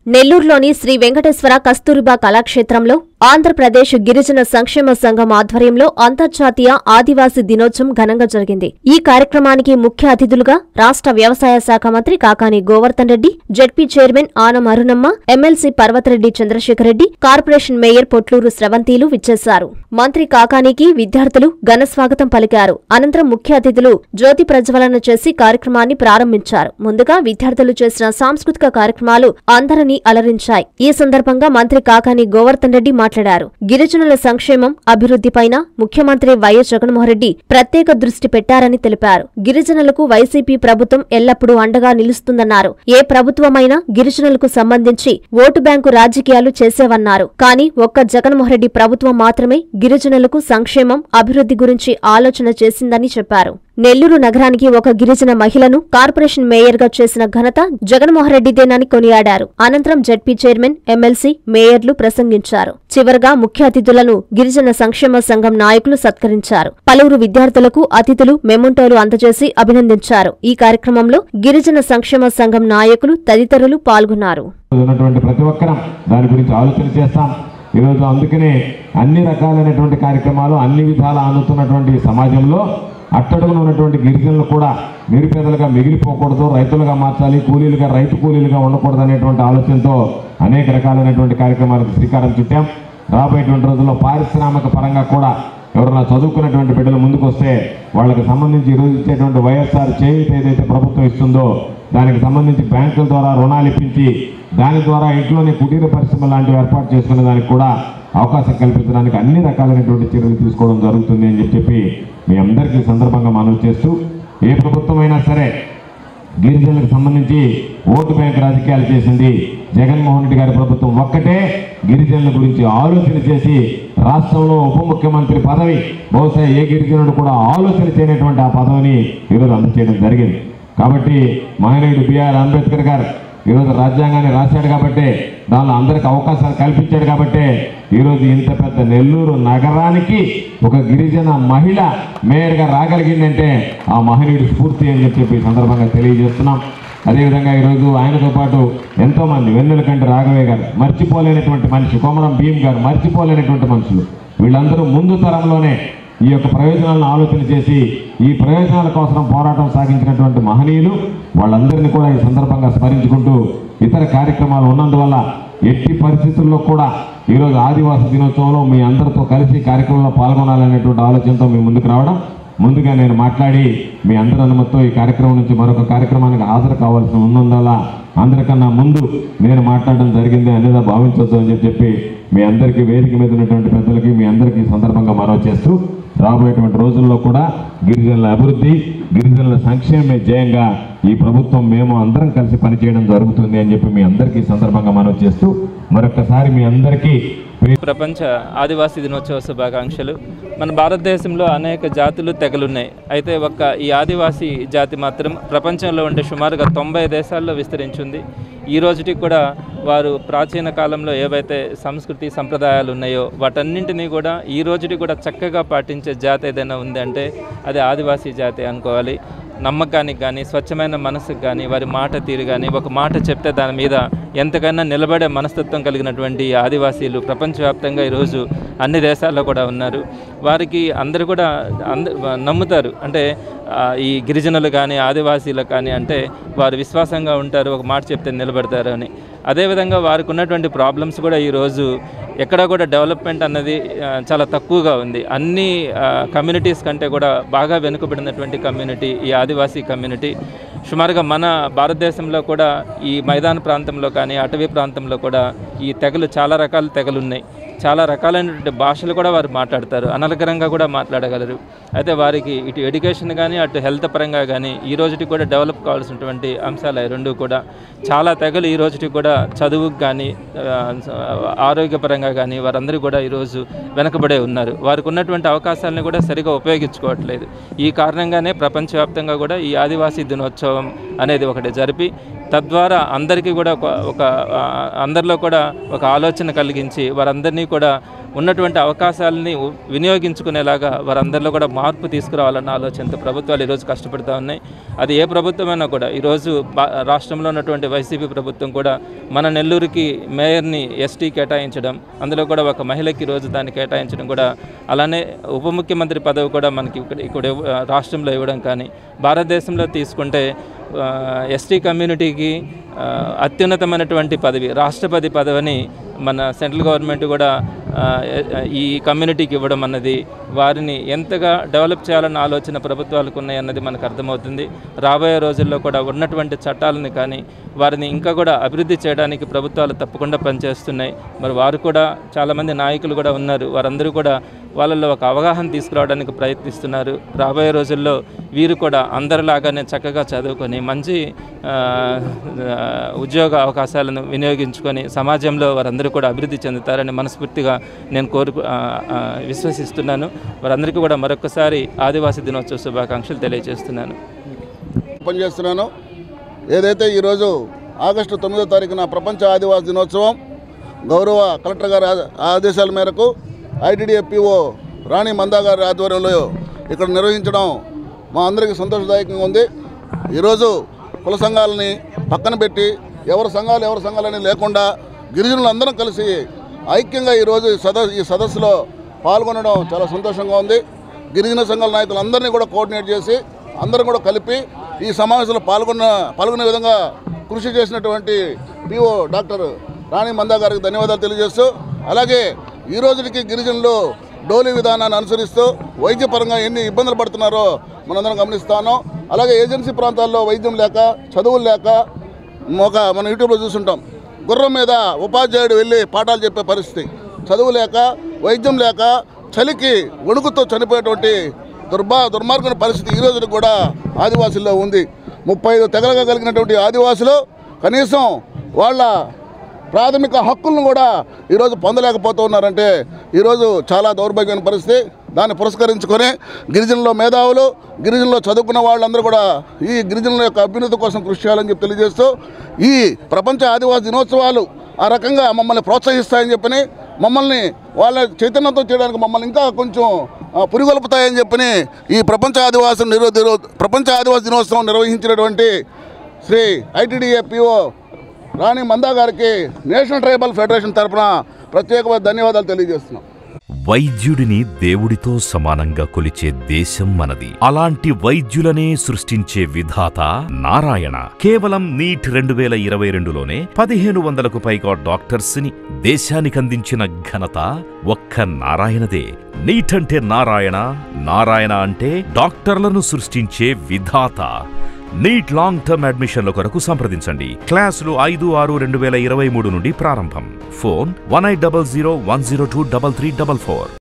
నెల్లూరులోని శ్రీ వెంకటేశ్వర కస్తూరిబా కళాక్షేత్రంలో ఆంధ్రప్రదేశ్ గిరిజన సంక్షేమ సంఘం ఆధ్వర్యంలో అంతర్జాతీయ ఆదివాసీ దినోత్సవం ఘనంగా జరిగింది. ఈ కార్యక్రమానికి ముఖ్య అతిథులుగా రాష్ట్ర వ్యవసాయ శాఖ మంత్రి Kakani Govardhan Reddy, ZP chairman Anam Arunamma, MLC Parvathareddy Chandrasekhar Reddy, corporation mayor Potluru స్రవంతిలు విచ్చేశారు. మంత్రి కాకానికి విద్యార్థులు ఘనస్వాగతం పలికారు. అనంతరం ముఖ్య అతిథులు జ్యోతి ప్రజ్వలన చేసి కార్యక్రమాన్ని ప్రారంభించారు. ముందుగా విద్యార్థులు చేసిన సాంస్కృతిక కార్యక్రమాలు అందరినీ అలరించాయి. ఈ సందర్భంగా మంత్రి కాకాని గోవర్ధన్ రెడ్డి మాట్లాడారు. గిరిజనుల సంక్షేమం, అభివృద్ధిపైన ముఖ్యమంత్రి వైఎస్ జగన్మోహన్రెడ్డి ప్రత్యేక దృష్టి పెట్టారని తెలిపారు. గిరిజనులకు వైసీపీ ప్రభుత్వం ఎల్లప్పుడూ అండగా నిలుస్తుందన్నారు. ఏ ప్రభుత్వమైనా గిరిజనులకు సంబంధించి ఓటు బ్యాంకు రాజకీయాలు చేసేవన్నారు. కానీ ఒక్క జగన్మోహన్రెడ్డి ప్రభుత్వం మాత్రమే గిరిజనులకు సంక్షేమం, అభివృద్ధి గురించి ఆలోచన చేసిందని చెప్పారు. నెల్లూరు నగరానికి ఒక గిరిజన మహిళను కార్పొరేషన్ మేయర్గా చేసిన ఘనత జగన్మోహన్రెడ్డిదేనని కొనియాడారు. అనంతరం జెడ్పీ చైర్మన్, ఎమ్మెల్సీ, మేయర్లు ప్రసంగించారు. చివరగా ముఖ్య అతిథులను గిరిజన సంక్షేమ సంఘం నాయకులు సత్కరించారు. పలువురు విద్యార్థులకు అతిథులు మెమొంటోలు అందజేసి అభినందించారు. ఈ కార్యక్రమంలో గిరిజన సంక్షేమ సంఘం నాయకులు తదితరులు పాల్గొన్నారు. ఈరోజు అందుకనే అన్ని రకాలైనటువంటి కార్యక్రమాలు అన్ని విధాలా అందుతున్నటువంటి సమాజంలో అట్టడుగున ఉన్నటువంటి గిరిజనులు కూడా నిరుపేదలుగా మిగిలిపోకూడదు, రైతులుగా మార్చాలి, రైతు కూలీలుగా ఉండకూడదు అనేటువంటి ఆలోచనతో అనేక రకాలైనటువంటి కార్యక్రమాలకు శ్రీకారం చుట్టాం. రాబోయేటువంటి రోజుల్లో పారిశ్రామిక పరంగా కూడా ఎవరైనా చదువుకున్నటువంటి బిడ్డలు ముందుకు వస్తే వాళ్ళకి సంబంధించి ఈరోజు ఇచ్చేటువంటి వైఎస్ఆర్ చేయూత ఏదైతే ప్రభుత్వం ఇస్తుందో దానికి సంబంధించి బ్యాంకుల ద్వారా రుణాలు ఇప్పించి దాని ద్వారా ఇంట్లోనే కుటీర పరిశ్రమ లాంటివి ఏర్పాటు చేసుకునే దానికి కూడా అవకాశం కల్పించడానికి అన్ని రకాలైనటువంటి చర్యలు తీసుకోవడం జరుగుతుంది అని చెప్పి మీ అందరికీ సందర్భంగా మనవి చేస్తూ, ఏ ప్రభుత్వమైనా సరే గిరిజనులకు సంబంధించి ఓటు బ్యాంక్ రాజకీయాలు చేసింది జగన్మోహన్ రెడ్డి గారి ప్రభుత్వం ఒక్కటే. గిరిజనుల గురించి ఆలోచన చేసి రాష్ట్రంలో ఉప ముఖ్యమంత్రి పదవి బహుశా ఏ గిరిజనుడు కూడా ఆలోచన చేయనటువంటి ఆ పదవిని ఈరోజు అందజేయడం జరిగింది. కాబట్టి మహనీయుడు బిఆర్ అంబేద్కర్ గారు ఈరోజు రాజ్యాంగాన్ని రాశాడు కాబట్టి, దానిలో అందరికి అవకాశాలు కల్పించాడు కాబట్టి ఈరోజు ఇంత పెద్ద నెల్లూరు నగరానికి ఒక గిరిజన మహిళ మేయర్గా రాగలిగిందంటే ఆ మహనీయుడి స్ఫూర్తి అని చెప్పి సందర్భంగా తెలియజేస్తున్నాం. అదేవిధంగా ఈరోజు ఆయనతో పాటు ఎంతోమంది, వెన్నెలకంటి రాఘవయ్య గారు మర్చిపోలేనటువంటి మనిషి, కొమరం భీమ్ గారు మర్చిపోలేనటువంటి మనుషులు, వీళ్ళందరూ ముందు తరంలోనే ఈ యొక్క ప్రయోజనాలను ఆలోచన చేసి ఈ ప్రయోజనాల కోసం పోరాటం సాగించినటువంటి మహనీయులు, వాళ్ళందరినీ కూడా ఈ సందర్భంగా స్మరించుకుంటూ ఇతర కార్యక్రమాలు ఉన్నందువల్ల ఎట్టి పరిస్థితుల్లో కూడా ఈరోజు ఆదివాసీ దినోత్సవంలో మీ అందరితో కలిసి కార్యక్రమంలో పాల్గొనాలనేటువంటి ఆలోచనతో మీ ముందుకు రావడం, ముందుగా నేను మాట్లాడి మీ అందరి అనుమతితో ఈ కార్యక్రమం నుంచి మరొక కార్యక్రమానికి హాజరు కావాల్సి ఉన్నందువల్ల అందరికన్నా ముందు నేను మాట్లాడడం జరిగింది అనేది భావించొద్దు అని చెప్పి మీ అందరికీ వేదిక మీద ఉన్నటువంటి పెద్దలకి మీ అందరికీ సందర్భంగా మనవి చేస్తూ, రాబోయేటువంటి రోజుల్లో కూడా గిరిజనుల అభివృద్ధి, గిరిజనుల సంక్షేమమే ధ్యేయంగా ఈ ప్రభుత్వం మేము అందరం కలిసి పనిచేయడం జరుగుతుంది అని చెప్పి మీ అందరికీ సందర్భంగా మనవి చేస్తూ మరొకసారి మీ అందరికీ ప్రపంచ ఆదివాసీ దినోత్సవ శుభాకాంక్షలు. మన భారతదేశంలో అనేక జాతులు, తెగలున్నాయి. అయితే ఈ ఆదివాసీ జాతి మాత్రం ప్రపంచంలో ఉండే సుమారుగా 90 దేశాల్లో విస్తరించింది. ఈ రోజుకి కూడా వారు ప్రాచీన కాలంలో ఏవైతే సంస్కృతి సంప్రదాయాలు ఉన్నాయో వాటన్నింటినీ కూడా ఈ రోజుకి కూడా చక్కగా పాటించే జాతి ఏదైనా ఉంది అంటే అది ఆదివాసీ జాతి అనుకోవాలి. నమ్మకానికి కానీ, స్వచ్ఛమైన మనసుకు కానీ, వారి మాట తీరు కానీ, ఒక మాట చెప్తే దాని మీద ఎంతకైనా నిలబడే మనస్తత్వం కలిగినటువంటి ఆదివాసీలు ప్రపంచవ్యాప్తంగా ఈరోజు అన్ని దేశాల్లో కూడా ఉన్నారు. వారికి అందరూ కూడా నమ్ముతారు. అంటే ఈ గిరిజనులు కానీ, ఆదివాసీలు కానీ అంటే వారు విశ్వాసంగా ఉంటారు, ఒక మాట చెప్తే నిలబడతారు అని. అదేవిధంగా వారికి ఉన్నటువంటి ప్రాబ్లమ్స్ కూడా ఈరోజు ఎక్కడ కూడా డెవలప్మెంట్ అన్నది చాలా తక్కువగా ఉంది. అన్ని కమ్యూనిటీస్ కంటే కూడా బాగా వెనుకబడినటువంటి కమ్యూనిటీ ఈ ఆదివాసీ కమ్యూనిటీ. సుమారుగా మన భారతదేశంలో కూడా ఈ మైదాన ప్రాంతంలో కానీ, అటవీ ప్రాంతంలో కూడా ఈ తెగలు చాలా రకాల తెగలు ఉన్నాయి. చాలా రకాలైనటువంటి భాషలు కూడా వారు మాట్లాడతారు, అనర్గళంగా కూడా మాట్లాడగలరు. అయితే వారికి ఇటు ఎడ్యుకేషన్ కానీ, అటు హెల్త్ పరంగా కానీ ఈ రోజుకి కూడా డెవలప్ కావాల్సినటువంటి అంశాలు రెండు కూడా. చాలా తెగలు ఈ రోజుకి కూడా చదువుకు కానీ, ఆరోగ్యపరంగా కానీ వారందరూ కూడా ఈరోజు వెనకబడే ఉన్నారు. వారికి ఉన్నటువంటి అవకాశాలను కూడా సరిగా ఉపయోగించుకోవట్లేదు. ఈ కారణంగానే ప్రపంచవ్యాప్తంగా కూడా ఈ ఆదివాసీ దినోత్సవం అనేది ఒకటి జరిపి తద్వారా అందరికీ కూడా అందరిలో కూడా ఒక ఆలోచన కలిగించి వారందరినీ కూడా ఉన్నటువంటి అవకాశాలని వినియోగించుకునేలాగా వారందరిలో కూడా మార్పు తీసుకురావాలన్న ఆలోచనతో ప్రభుత్వాలు ఈరోజు కష్టపడుతూ ఉన్నాయి. అది ఏ ప్రభుత్వమైనా కూడా ఈరోజు రాష్ట్రంలో ఉన్నటువంటి వైసీపీ ప్రభుత్వం కూడా మన నెల్లూరుకి మేయర్ని ఎస్టీ కేటాయించడం, అందులో కూడా ఒక మహిళకి ఈరోజు దాన్ని కేటాయించడం కూడా, అలానే ఉప ముఖ్యమంత్రి పదవి కూడా మనకి ఇక్కడ రాష్ట్రంలో ఇవ్వడం కానీ, భారతదేశంలో తీసుకుంటే ఎస్టీ కమ్యూనిటీకి అత్యున్నతమైనటువంటి పదవి రాష్ట్రపతి పదవిని మన సెంట్రల్ గవర్నమెంట్ కూడా ఈ కమ్యూనిటీకి ఇవ్వడం అన్నది వారిని ఎంతగా డెవలప్ చేయాలన్న ఆలోచన ప్రభుత్వాలకు ఉన్నాయన్నది మనకు అర్థమవుతుంది. రాబోయే రోజుల్లో కూడా ఉన్నటువంటి చట్టాలను కానీ వారిని ఇంకా కూడా అభివృద్ధి చేయడానికి ప్రభుత్వాలు తప్పకుండా పనిచేస్తున్నాయి. మరి వారు కూడా చాలామంది నాయకులు కూడా ఉన్నారు, వారందరూ కూడా వాళ్ళల్లో ఒక అవగాహన తీసుకురావడానికి ప్రయత్నిస్తున్నారు. రాబోయే రోజుల్లో వీరు కూడా అందరిలాగానే చక్కగా చదువుకొని మంచి ఉద్యోగ అవకాశాలను వినియోగించుకొని సమాజంలో వారందరూ కూడా అభివృద్ధి చెందుతారని మనస్ఫూర్తిగా నేను విశ్వసిస్తున్నాను. వారందరికీ కూడా మరొకసారి ఆదివాసీ దినోత్సవ శుభాకాంక్షలు తెలియజేస్తున్నాను. పనిచేస్తున్నాను. ఏదైతే ఈరోజు ఆగస్టు 9వ తారీఖున ప్రపంచ ఆదివాసీ దినోత్సవం గౌరవ కలెక్టర్ గారి ఆదేశాల మేరకు ఐటీడీఏపీఓ రాణి మందా గారి ఆధ్వర్యంలో ఇక్కడ నిర్వహించడం మా అందరికీ సంతోషదాయకంగా ఉంది. ఈరోజు కుల సంఘాలని పక్కన పెట్టి ఎవరి సంఘాలని లేకుండా గిరిజనులందరం కలిసి ఐక్యంగా ఈరోజు ఈ సదస్సులో పాల్గొనడం చాలా సంతోషంగా ఉంది. గిరిజన సంఘాల నాయకులందరినీ కూడా కోఆర్డినేట్ చేసి అందరం కూడా కలిపి ఈ సమావేశంలో పాల్గొనే విధంగా కృషి చేసినటువంటి పిఓ డాక్టర్ రాణి మందా గారికి ధన్యవాదాలు తెలియజేస్తూ, అలాగే ఈ రోజుకి గిరిజనులు డోలీ విధానాన్ని అనుసరిస్తూ వైద్యపరంగా ఎన్ని ఇబ్బందులు పడుతున్నారో మనందరం గమనిస్తాను. అలాగే ఏజెన్సీ ప్రాంతాల్లో వైద్యం లేక, చదువులు లేక, మనం యూట్యూబ్లో చూస్తుంటాం, గుర్రం మీద ఉపాధ్యాయుడు వెళ్ళి పాఠాలు చెప్పే పరిస్థితి, చదువు లేక, వైద్యం లేక, చలికి వణుకుతో చనిపోయేటువంటి దుర్మార్గమైన పరిస్థితి ఈ రోజుకి కూడా ఆదివాసుల్లో ఉంది. 35 తెగలుగా కలిగినటువంటి ఆదివాసులు కనీసం వాళ్ళ ప్రాథమిక హక్కులను కూడా ఈరోజు పొందలేకపోతూ ఉన్నారంటే ఈరోజు చాలా దౌర్భాగ్యమైన పరిస్థితి. దాన్ని పురస్కరించుకొని గిరిజనుల మేధావులు, గిరిజనులు చదువుకున్న వాళ్ళందరూ కూడా ఈ గిరిజనుల యొక్క అభ్యున్నతి కోసం కృషి చేయాలని చెప్పి తెలియజేస్తూ, ఈ ప్రపంచ ఆదివాసీ దినోత్సవాలు ఆ రకంగా మమ్మల్ని ప్రోత్సహిస్తాయని చెప్పని, మమ్మల్ని వాళ్ళ చైతన్యంతో చేయడానికి మమ్మల్ని ఇంకా కొంచెం పురిగొల్పుతాయని చెప్పని ఈ ప్రపంచ ఆదివాసీ దినోత్సవం నిర్వహించినటువంటి శ్రీ ఐటీడీఏపీఓ రాణి మందా గారికి నేషనల్ ట్రైబల్ ఫెడరేషన్ తరఫున ప్రత్యేకమైన ధన్యవాదాలు తెలియజేస్తున్నాం. వైద్యుడిని దేవుడితో సమానంగా కొలిచే దేశం మనది. అలాంటి వైద్యులనే సృష్టించే విధాత నారాయణ. కేవలం నీట్ 2022లోనే 1500కు పైగా డాక్టర్స్ ని దేశానికందించిన ఘనత ఒక్క నారాయణదే. నీట్ అంటే నారాయణ, నారాయణ అంటే డాక్టర్లను సృష్టించే విధాత. నీట్ లాంగ్ టర్మ్ అడ్మిషన్ల కొరకు సంప్రదించండి. క్లాసులు 5/6/2023 నుండి ప్రారంభం. ఫోన్ 1800 102 3344.